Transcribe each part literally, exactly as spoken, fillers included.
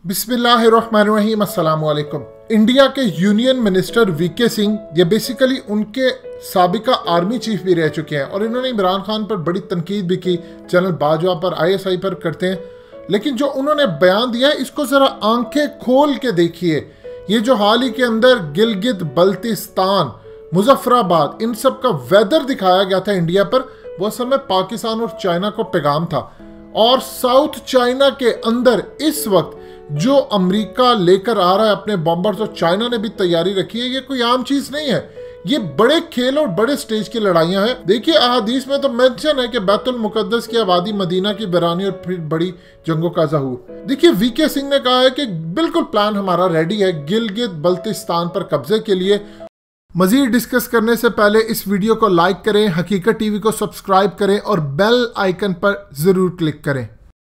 बिस्मिल्लाहिर्रहमानिर्रहीम, अस्सलाम वालेकुम। इंडिया के यूनियन मिनिस्टर वीके सिंह, ये बेसिकली उनके साबिका आर्मी चीफ भी रह चुके हैं और इन्होंने इमरान खान पर बड़ी तनकीद भी की, चैनल बाजवा पर, आईएसआई पर करते हैं। लेकिन जो उन्होंने बयान दिया है इसको ज़रा आंखें खोल के देखिए। ये जो हाल ही के अंदर गिलगित बल्तिस्तान, मुजफ्फराबाद, इन सब का वेदर दिखाया गया था इंडिया पर, वो असल में पाकिस्तान और चाइना को पैगाम था। और साउथ चाइना के अंदर इस वक्त जो अमेरिका लेकर आ रहा है अपने बॉम्बर्स, और चाइना ने भी तैयारी रखी है, ये कोई आम चीज नहीं है। ये बड़े खेल और बड़े स्टेज की लड़ाइयां हैं। देखिए अहादीस में तो मेंशन है कि बैतुल मुकद्दस की आबादी, मदीना की बरानी और फिर बड़ी जंगों का ज़हूर। देखिए वीके सिंह ने कहा है कि बिल्कुल प्लान हमारा रेडी है गिलगित बल्तिस्तान पर कब्जे के लिए। मजीद डिस्कस करने से पहले इस वीडियो को लाइक करें, हकीकत टीवी को सब्सक्राइब करें और बेल आइकन पर जरूर क्लिक करें।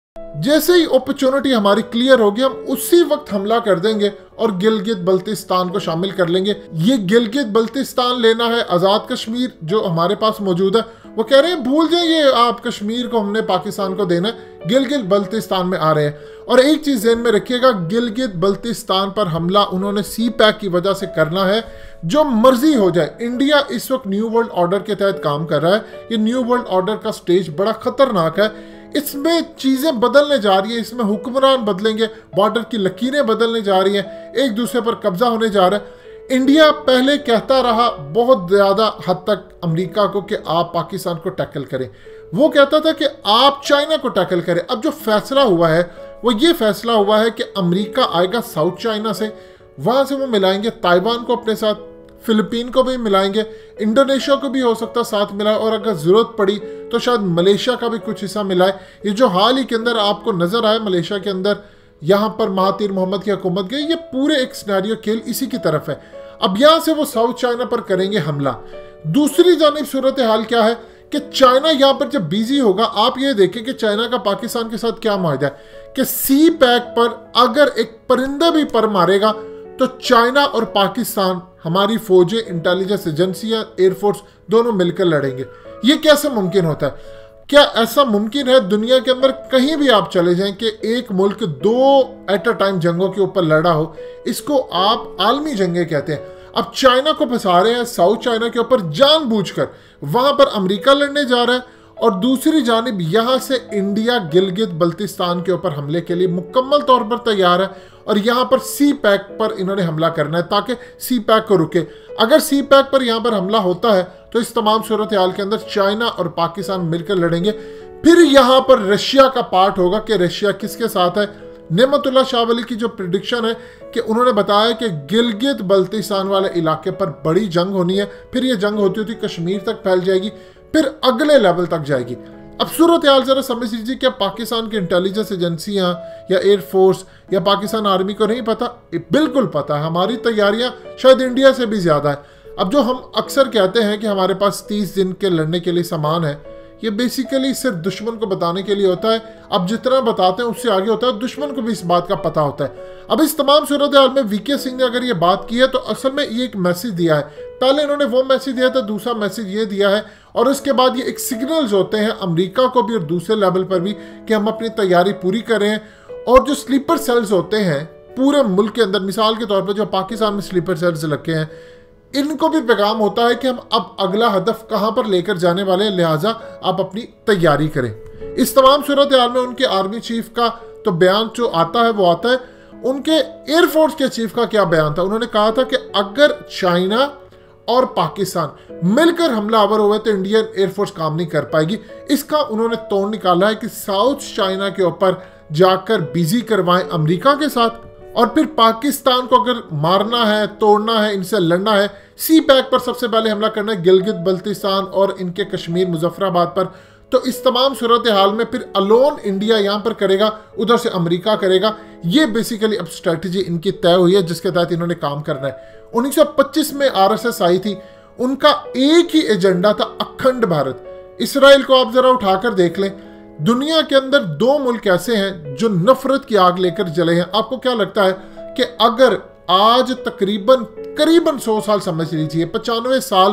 जैसे ही अपॉर्चुनिटी हमारी क्लियर होगी हम उसी वक्त हमला कर देंगे और गिलगित बल्तिस्तान को शामिल कर लेंगे। ये गिलगित बल्तिस्तान लेना है, आज़ाद कश्मीर जो हमारे पास मौजूद है, वो कह रहे हैं भूल जाइए आप, कश्मीर को हमने पाकिस्तान को देना है, गिलगित बल्तिस्तान में आ रहे हैं। और एक चीज़ ध्यान में रखिएगा, गिलगित बल्तिस्तान पर हमला उन्होंने सी पैक की वजह से करना है। जो मर्जी हो जाए, इंडिया इस वक्त न्यू वर्ल्ड ऑर्डर के तहत काम कर रहा है। ये न्यू वर्ल्ड ऑर्डर का स्टेज बड़ा खतरनाक है, इसमें चीजें बदलने जा रही है, इसमें हुक्मरान बदलेंगे, बॉर्डर की लकीरें बदलने जा रही हैं, एक दूसरे पर कब्जा होने जा रहा है। इंडिया पहले कहता रहा बहुत ज्यादा हद तक अमेरिका को कि आप पाकिस्तान को टैकल करें, वो कहता था कि आप चाइना को टैकल करें। अब जो फैसला हुआ है वो ये फैसला हुआ है कि अमेरिका आएगा साउथ चाइना से, वहां से वो मिलाएंगे ताइवान को अपने साथ, फिलिपीन को भी मिलाएंगे, इंडोनेशिया को भी हो सकता साथ मिलाए, और अगर जरूरत पड़ी तो शायद मलेशिया का भी कुछ हिस्सा मिलाए। ये जो हाल ही के अंदर आपको नजर आए मलेशिया के अंदर, यहाँ पर महातीर मोहम्मद की हुकूमत गई, ये पूरे एक सिनेरियो खेल इसी की तरफ है। अब यहाँ से वो साउथ चाइना पर करेंगे हमला। दूसरी जानिब सूरत हाल क्या है कि चाइना यहाँ पर जब बिजी होगा, आप ये देखें कि चाइना का पाकिस्तान के साथ क्या माहिदा है कि सी पैक पर अगर एक परिंदा भी पर मारेगा तो चाइना और पाकिस्तान, हमारी फौजें, इंटेलिजेंस एजेंसियां, एयरफोर्स दोनों मिलकर लड़ेंगे। ये कैसे मुमकिन होता है? क्या ऐसा मुमकिन है दुनिया के अंदर कहीं भी आप चले जाएं कि एक मुल्क दो एट अ टाइम जंगों के ऊपर लड़ा हो? इसको आप आलमी जंगें कहते हैं। अब चाइना को फंसा रहे हैं साउथ चाइना के ऊपर जानबूझकर, वहां पर अमेरिका लड़ने जा रहा है, और दूसरी जानिब यहां से इंडिया गिलगित बल्तिस्तान के ऊपर हमले के लिए मुकम्मल तौर पर तैयार है। और यहां पर सी पैक पर इन्होंने हमला करना है ताकि सी पैक को रुके। अगर सी पैक पर यहां पर हमला होता है तो इस तमाम सूरत हाल के अंदर चाइना और पाकिस्तान मिलकर लड़ेंगे। फिर यहां पर रशिया का पार्ट होगा कि रशिया किसके साथ है। नेमतुल्लाह शाह वली की जो प्रिडिक्शन है कि उन्होंने बताया कि गिलगित बल्तिस्तान वाले इलाके पर बड़ी जंग होनी है, फिर यह जंग होती होती कश्मीर तक फैल जाएगी, फिर अगले लेवल तक जाएगी। अब सूरत हाल जरा समझ लीजिए, क्या पाकिस्तान की इंटेलिजेंस एजेंसियां या एयरफोर्स या पाकिस्तान आर्मी को नहीं पता? बिल्कुल पता है। हमारी तैयारियां शायद इंडिया से भी ज्यादा है। अब जो हम अक्सर कहते हैं कि हमारे पास तीस दिन के लड़ने के लिए सामान है, ये बेसिकली सिर्फ दुश्मन को बताने के लिए होता है। अब जितना बताते हैं उससे आगे होता है, दुश्मन को भी इस बात का पता होता है। अब इस तमाम सूरत हाल में वीके सिंह ने अगर ये बात की है तो असल में ये एक मैसेज दिया है। पहले इन्होंने वो मैसेज दिया था, दूसरा मैसेज ये दिया है, और उसके बाद ये एक सिग्नल्स होते हैं अमेरिका को भी और दूसरे लेवल पर भी कि हम अपनी तैयारी पूरी करें। और जो स्लीपर सेल्स होते हैं पूरे मुल्क के अंदर, मिसाल के तौर पर जो पाकिस्तान में स्लीपर सेल्स लगे हैं, इनको भी पैगाम होता है कि हम अब अगला हदफ कहां पर लेकर जाने वाले हैं, लिहाजा आप अपनी तैयारी करें। इस तमाम सूरत हाल में उनके आर्मी चीफ का तो बयान जो आता है वो आता है। उनके एयरफोर्स के चीफ का क्या बयान था? उन्होंने कहा था कि अगर चाइना और पाकिस्तान मिलकर हमलावर हुए तो इंडियन एयरफोर्स काम नहीं कर पाएगी। इसका उन्होंने तोड़ निकाला है कि साउथ चाइना के ऊपर जाकर बिजी करवाएं अमेरिका के साथ, और फिर पाकिस्तान को अगर मारना है, तोड़ना है, इनसे लड़ना है, सी पैक पर सबसे पहले हमला करना है, गिलगित बल्तिस्तान और इनके कश्मीर मुजफ्फराबाद पर। तो इस तमाम सूरत हाल में फिर अलोन इंडिया यहां पर करेगा, उधर से अमेरिका करेगा। ये बेसिकली अब स्ट्रेटजी इनकी तय हुई है जिसके तहत इन्होंने काम करना है। उन्नीस सौ पच्चीस में आरएसएस आई थी, उनका एक ही एजेंडा था, अखंड भारत। इसराइल को आप जरा उठाकर देख लें, दुनिया के अंदर दो मुल्क ऐसे हैं जो नफरत की आग लेकर जले हैं। आपको क्या लगता है कि अगर आज तकरीबन करीबन सौ साल समझ लीजिए, पचानवे साल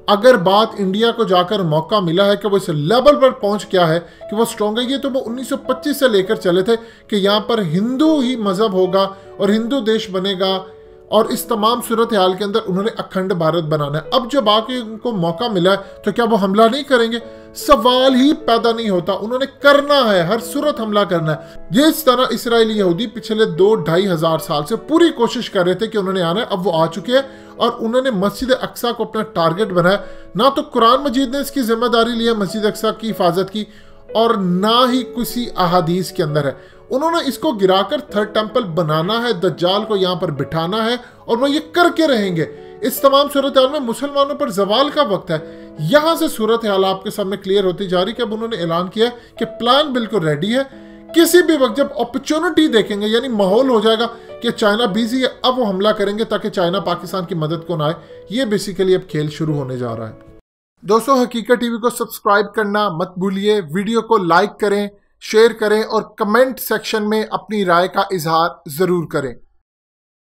अगर बात इंडिया को जाकर मौका मिला है कि वो इस लेवल पर पहुंच गया है कि वो स्ट्रॉन्ग है, ये तो वो उन्नीस सौ पच्चीस से लेकर चले थे कि यहाँ पर हिंदू ही मजहब होगा और हिंदू देश बनेगा, और इस तमाम सूरत हाल के अंदर उन्होंने अखंड भारत बनाना है। अब जब आके उनको मौका मिला है तो क्या वो हमला नहीं करेंगे? सवाल ही पैदा नहीं होता, उन्होंने करना है, हर सूरत हमला करना है। ये इस तरह इसराइली यहूदी पिछले दो ढाई हजार साल से पूरी कोशिश कर रहे थे कि उन्होंने आना है, अब वो आ चुके हैं और उन्होंने मस्जिद अक्सा को अपना टारगेट बनाया। ना तो कुरान मजीद ने इसकी जिम्मेदारी ली है मस्जिद अक्सा की हिफाजत की, और ना ही किसी अहादीस के अंदर है। उन्होंने इसको गिराकर थर्ड टेंपल बनाना है, दज्जाल को यहाँ पर बिठाना है, और वो ये करके रहेंगे। इस तमाम सूरत हाल में मुसलमानों पर जवाल का वक्त है। यहां से सूरत हाल आपके सामने क्लियर होती जा रही कि अब उन्होंने ऐलान किया कि प्लान बिल्कुल रेडी है। किसी भी वक्त जब अपॉर्चुनिटी देखेंगे, यानी माहौल हो जाएगा कि चाइना बिजी है, अब वो हमला करेंगे ताकि चाइना पाकिस्तान की मदद को ना आए। ये बेसिकली अब खेल शुरू होने जा रहा है। दोस्तों, हकीकत टीवी को सब्सक्राइब करना मत भूलिए, वीडियो को लाइक करें, शेयर करें और कमेंट सेक्शन में अपनी राय का इजहार जरूर करें।